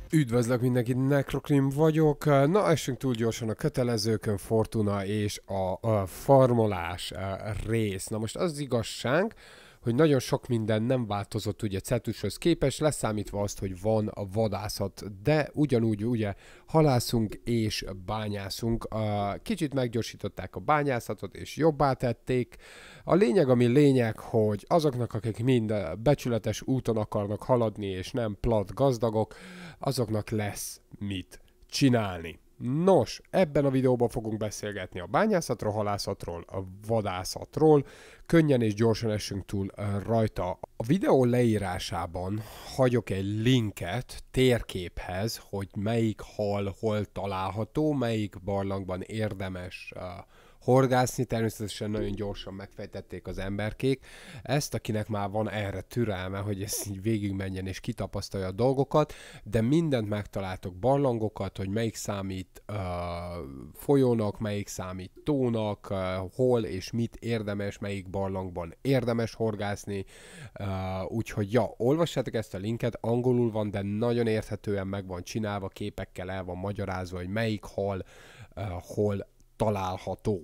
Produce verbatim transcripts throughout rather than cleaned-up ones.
Üdvözlök mindenkit, Necrokrim vagyok. Na, essünk túl gyorsan a kötelezőkön, Fortuna és a, a farmolás a rész. Na most az igazság, hogy nagyon sok minden nem változott ugye Cetushoz képest, leszámítva azt, hogy van a vadászat, de ugyanúgy ugye halászunk és bányászunk. Kicsit meggyorsították a bányászatot és jobbá tették. A lényeg, ami lényeg, hogy azoknak, akik mind becsületes úton akarnak haladni és nem plat gazdagok, azoknak lesz mit csinálni. Nos, ebben a videóban fogunk beszélgetni a bányászatról, halászatról, a vadászatról. Könnyen és gyorsan essünk túl rajta. A videó leírásában hagyok egy linket térképhez, hogy melyik hal hol található, melyik barlangban érdemes uh, horgászni, természetesen nagyon gyorsan megfejtették az emberkék. Ezt, akinek már van erre türelme, hogy ez így végigmenjen és kitapasztalja a dolgokat, de mindent megtaláltok, barlangokat, hogy melyik számít uh, folyónak, melyik számít tónak, uh, hol és mit érdemes, melyik barlangban érdemes horgászni, uh, úgyhogy ja, olvassátok ezt a linket, angolul van, de nagyon érthetően meg van csinálva, képekkel el van magyarázva, hogy melyik hal uh, hol található.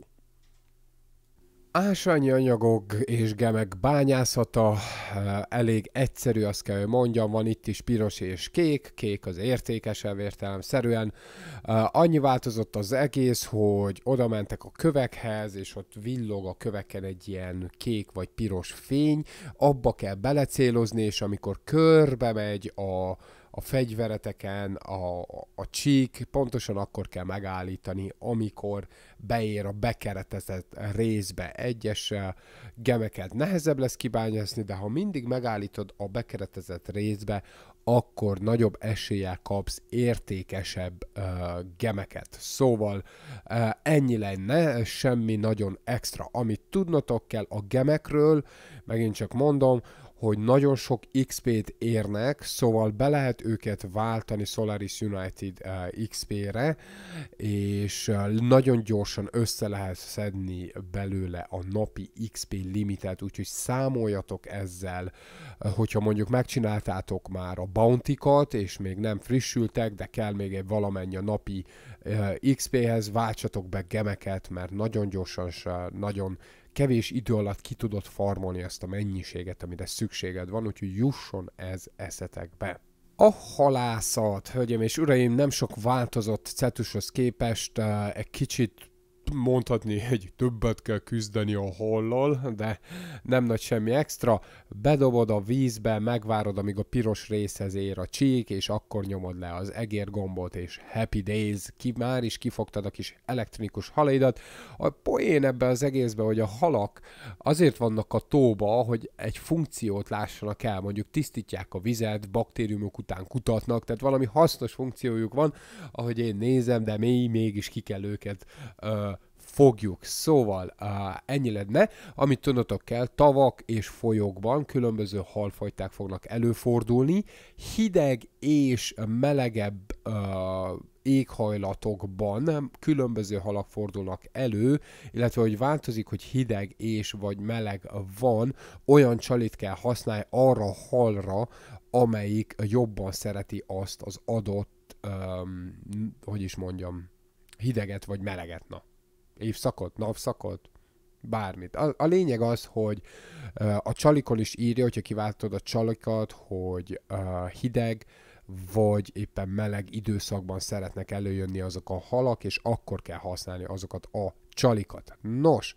Ásványi anyagok és gemek bányászata elég egyszerű, azt kell, hogy mondjam, van itt is piros és kék, kék az értékesebb értelemszerűen. Annyi változott az egész, hogy oda mentek a kövekhez, és ott villog a köveken egy ilyen kék vagy piros fény, abba kell belecélozni, és amikor körbe megy a a fegyvereteken, a, a csík, pontosan akkor kell megállítani, amikor beér a bekeretezett részbe. Egyes gemeket nehezebb lesz kibányászni, de ha mindig megállítod a bekeretezett részbe, akkor nagyobb eséllyel kapsz értékesebb uh, gemeket. Szóval uh, ennyi lenne, semmi nagyon extra. Amit tudnotok kell a gemekről, megint csak mondom, hogy nagyon sok iksz pét érnek, szóval be lehet őket váltani Solaris United uh, iksz pére, és uh, nagyon gyorsan össze lehet szedni belőle a napi iksz pé limitet, úgyhogy számoljatok ezzel, uh, hogyha mondjuk megcsináltátok már a bounty-kat, és még nem frissültek, de kell még egy valamennyi a napi uh, iksz péhez, váltsatok be gemeket, mert nagyon gyorsan, uh, nagyon kevés idő alatt ki tudod farmolni ezt a mennyiséget, amire szükséged van, úgyhogy jusson ez eszetekbe. A halászat, hölgyeim és uraim, nem sok változott Cetushoz képest, egy kicsit mondhatni, hogy többet kell küzdeni a hallal, de nem nagy semmi extra. Bedobod a vízbe, megvárod, amíg a piros részhez ér a csík, és akkor nyomod le az egér gombot, és happy days, ki már is kifogtad a kis elektronikus halaidat. A poén ebben az egészben, hogy a halak azért vannak a tóba, hogy egy funkciót lássanak el, mondjuk tisztítják a vizet, baktériumok után kutatnak, tehát valami hasznos funkciójuk van, ahogy én nézem, de még mégis ki kell őket uh, fogjuk. Szóval uh, ennyi lenne. Amit tudnotok kell, tavak és folyókban különböző halfajták fognak előfordulni. Hideg és melegebb uh, éghajlatokban különböző halak fordulnak elő, illetve hogy változik, hogy hideg és vagy meleg van, olyan csalit kell használni arra a halra, amelyik jobban szereti azt az adott, um, hogy is mondjam, hideget vagy meleget, na. Évszakot, napszakot, bármit. A, a lényeg az, hogy uh, a csalikon is írja, hogyha kiváltod a csalikat, hogy uh, hideg vagy éppen meleg időszakban szeretnek előjönni azok a halak, és akkor kell használni azokat a csalikat. Nos,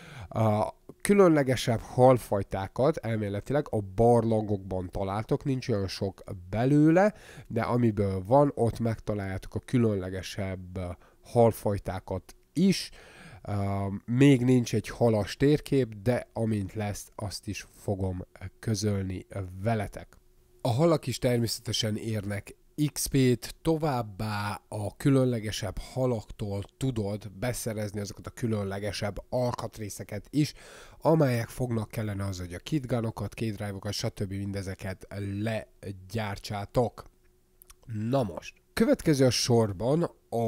a különlegesebb halfajtákat elméletileg a barlangokban találtok, nincs olyan sok belőle, de amiből van, ott megtaláljátok a különlegesebb halfajtákat is. Uh, még nincs egy halas térkép, de amint lesz, azt is fogom közölni veletek. A halak is természetesen érnek iksz pét, továbbá a különlegesebb halaktól tudod beszerezni azokat a különlegesebb alkatrészeket is, amelyek fognak kellene az, hogy a kitgunokat, kétdrive-okat, stb. Mindezeket legyártsátok. Na most, következő a sorban a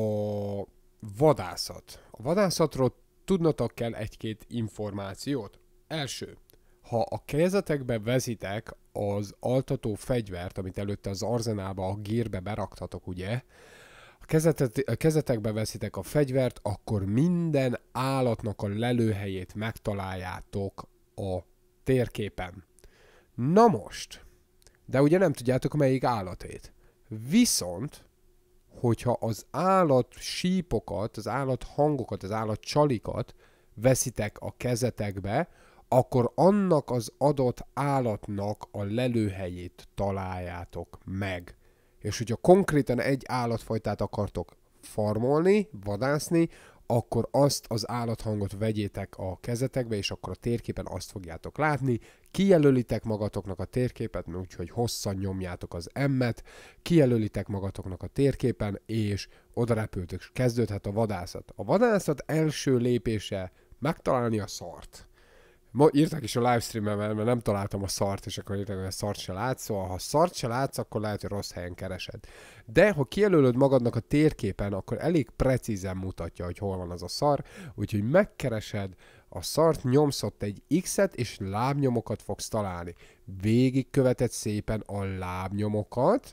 vadászat. A vadászatról tudnotok kell egy-két információt. Első, ha a kezetekbe vezitek az altató fegyvert, amit előtte az arzenálba, a gírbe beraktatok, ugye, a, kezetet, a kezetekbe veszitek a fegyvert, akkor minden állatnak a lelőhelyét megtaláljátok a térképen. Na most, de ugye nem tudjátok melyik állatét. Viszont, hogyha az állat sípokat, az állat hangokat, az állat csalikat veszitek a kezetekbe, akkor annak az adott állatnak a lelőhelyét találjátok meg. És hogyha konkrétan egy állatfajtát akartok farmolni, vadászni, akkor azt az állathangot vegyétek a kezetekbe, és akkor a térképen azt fogjátok látni. Kijelölitek magatoknak a térképet, úgyhogy hosszan nyomjátok az M-et, kijelölitek magatoknak a térképen, és oda repültök, és kezdődhet a vadászat. A vadászat első lépése megtalálni a szart. Ma írtak is a livestreamen, mert nem találtam a szart, és akkor írtak, hogy a szart se látsz, szóval ha szart se látsz, akkor lehet, hogy rossz helyen keresed. De ha kijelölöd magadnak a térképen, akkor elég precízen mutatja, hogy hol van az a szar, úgyhogy megkeresed a szart, nyomsz ott egy X-et, és lábnyomokat fogsz találni. Végigköveted szépen a lábnyomokat,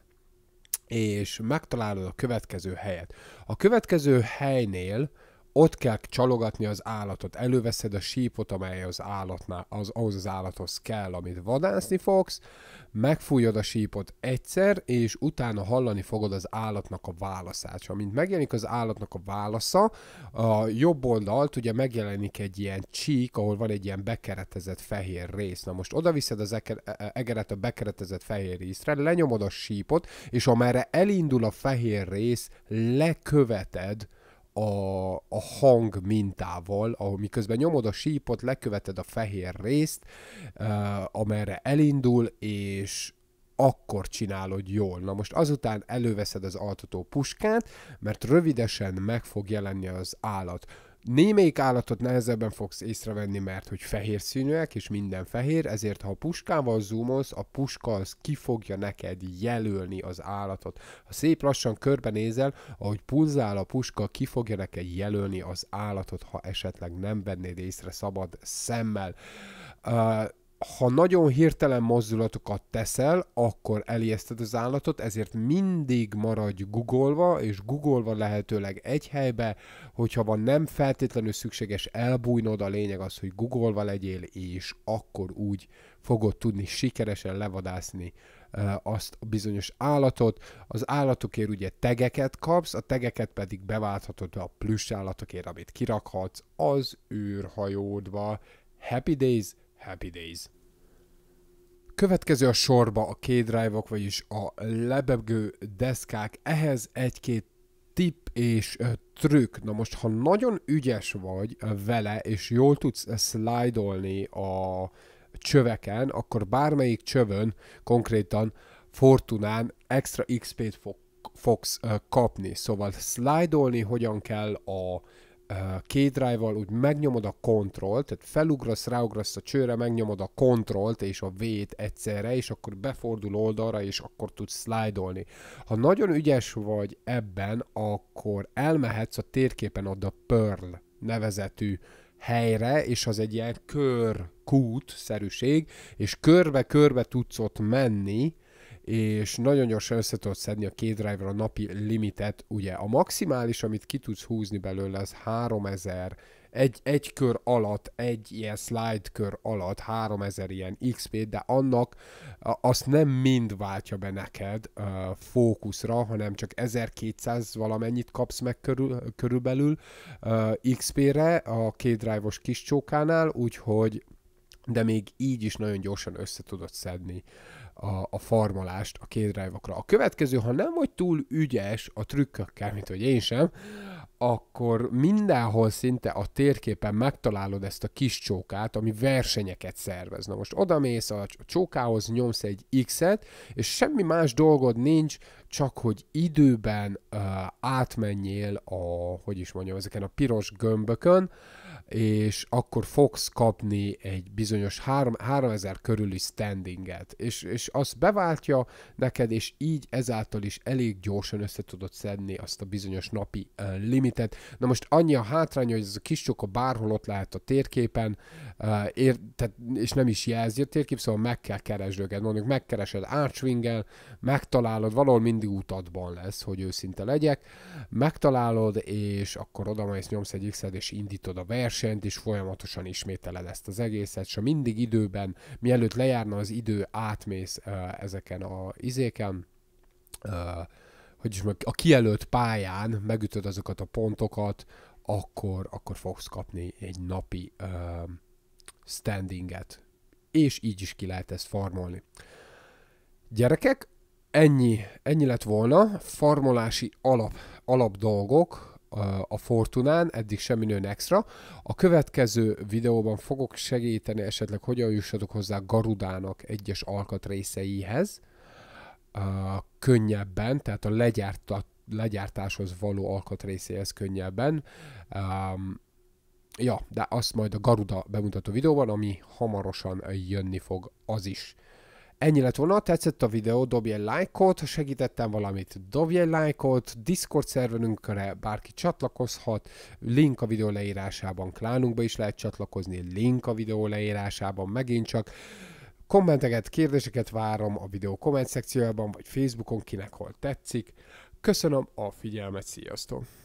és megtalálod a következő helyet. A következő helynél ott kell csalogatni az állatot, előveszed a sípot, amely az állatnál, az, ahhoz az állathoz kell, amit vadászni fogsz, megfújod a sípot egyszer, és utána hallani fogod az állatnak a válaszát. És amint megjelenik az állatnak a válasza, a jobb oldalt ugye megjelenik egy ilyen csík, ahol van egy ilyen bekeretezett fehér rész. Na most oda viszed az egeret a bekeretezett fehér részre, lenyomod a sípot, és amerre elindul a fehér rész, leköveted A, a hang mintával, ahol miközben nyomod a sípot, leköveted a fehér részt, uh, amerre elindul, és akkor csinálod jól. Na most azután előveszed az altató puskát, mert rövidesen meg fog jelenni az állat. Némelyik állatot nehezebben fogsz észrevenni, mert hogy fehér színűek, és minden fehér, ezért ha a puskával zoomolsz, a puska az ki fogja neked jelölni az állatot. Ha szép lassan körbenézel, ahogy pulzál a puska, ki fogja neked jelölni az állatot, ha esetleg nem vennéd észre szabad szemmel. Uh, Ha nagyon hirtelen mozdulatokat teszel, akkor elijeszted az állatot, ezért mindig maradj googolva, és googolva lehetőleg egy helybe, hogyha van nem feltétlenül szükséges elbújnod, a lényeg az, hogy googolva legyél, és akkor úgy fogod tudni sikeresen levadászni azt a bizonyos állatot. Az állatokért ugye tegeket kapsz, a tegeket pedig beválthatod a plüss állatokért, amit kirakhatsz az űrhajódba. Happy days! Happy days. Következő a sorba a K-drive-ok, vagyis a lebegő deszkák. Ehhez egy-két tipp és uh, trükk. Na most, ha nagyon ügyes vagy uh, vele, és jól tudsz szlájdolni a csöveken, akkor bármelyik csövön, konkrétan Fortunán extra iksz pét fog, fogsz uh, kapni. Szóval szlájdolni hogyan kell a K-drive-val, úgy megnyomod a kontrollt, tehát felugrasz, ráugrasz a csőre, megnyomod a kontrollt és a V-t egyszerre, és akkor befordul oldalra, és akkor tudsz szlájdolni. Ha nagyon ügyes vagy ebben, akkor elmehetsz a térképen oda Pearl nevezetű helyre, és az egy ilyen kör-kút-szerűség, és körbe-körbe tudsz ott menni, és nagyon gyorsan össze tudod szedni a K-drive-ra a napi limitet. Ugye a maximális, amit ki tudsz húzni belőle, az háromezer, egy, egy kör alatt, egy ilyen slide kör alatt háromezer ilyen iksz pé, de annak azt nem mind váltja be neked uh, fókuszra, hanem csak ezerkétszáz valamennyit kapsz meg körül, körülbelül uh, iksz pére a K-drive-os kis csókánál, úgyhogy de még így is nagyon gyorsan össze tudod szedni a, a farmolást a K-drive-okra. A következő, ha nem vagy túl ügyes a trükkökkel, mint hogy én sem, akkor mindenhol szinte a térképen megtalálod ezt a kis csókát, ami versenyeket szervez. Na most odamész a csókához, nyomsz egy X-et, és semmi más dolgod nincs, csak hogy időben uh, átmenjél a, hogy is mondjam, ezeken a piros gömbökön, és akkor fogsz kapni egy bizonyos háromezer körüli standinget, és, és azt beváltja neked, és így ezáltal is elég gyorsan össze tudod szedni azt a bizonyos napi uh, limitet. Na most annyi a hátránya, hogy ez a kis csoka bárhol ott lehet a térképen, uh, ér, tehát, és nem is jelzi a térkép, szóval meg kell keresd őket. Mondjuk megkeresed Archwing-el, megtalálod, valahol mindig utatban lesz, hogy őszinte legyek, megtalálod, és akkor oda mész, nyomsz egy X-et, és indítod a versenyt, és folyamatosan ismételed ezt az egészet, és mindig időben, mielőtt lejárna az idő, átmész uh, ezeken a izéken, uh, hogy is meg, a kijelölt pályán megütöd azokat a pontokat, akkor, akkor fogsz kapni egy napi uh, standinget. És így is ki lehet ezt farmolni. Gyerekek, ennyi, ennyi lett volna, farmolási alap, alap dolgok a Fortunán, eddig semmi nőn extra. A következő videóban fogok segíteni esetleg, hogyan jussatok hozzá Garudának egyes alkatrészeihez, uh, könnyebben, tehát a legyártat, legyártáshoz való alkatrészéhez könnyebben. Um, ja, de azt majd a Garuda bemutató videóban, ami hamarosan jönni fog, az is. Ennyi lett volna, tetszett a videó, dobj egy lájkot, ha segítettem valamit, dobj egy lájkot, Discord szerverünkre bárki csatlakozhat, link a videó leírásában, klánunkba is lehet csatlakozni, link a videó leírásában, megint csak. Kommenteket, kérdéseket várom a videó komment szekciójában, vagy Facebookon, kinek hol tetszik. Köszönöm a figyelmet, sziasztok!